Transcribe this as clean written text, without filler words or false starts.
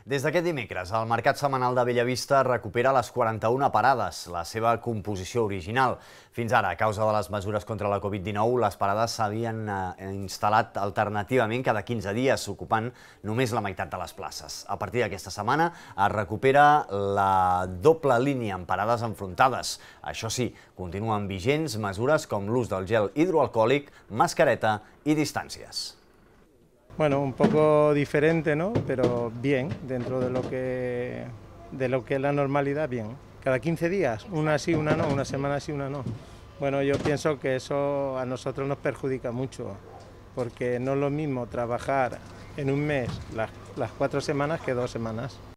Des d'aquest dimecres, el Mercat Setmanal de Bellavista recupera les 41 parades, la seva composició original. Fins ara, a causa de les mesures contra la Covid-19, les parades s'havien instal·lat alternativament cada 15 dies, ocupant només la meitat de les places. A partir d'aquesta setmana es recupera la doble línia amb parades enfrontades. Això sí, continuen vigents mesures com l'ús del gel hidroalcohòlic, mascareta i distàncies. Bueno, un poco diferente, ¿no? Pero bien, dentro de lo que es la normalidad, bien. Cada 15 días, una sí, una no, una semana sí, una no. Bueno, yo pienso que eso a nosotros nos perjudica mucho, porque no es lo mismo trabajar en un mes las 4 semanas que 2 semanas.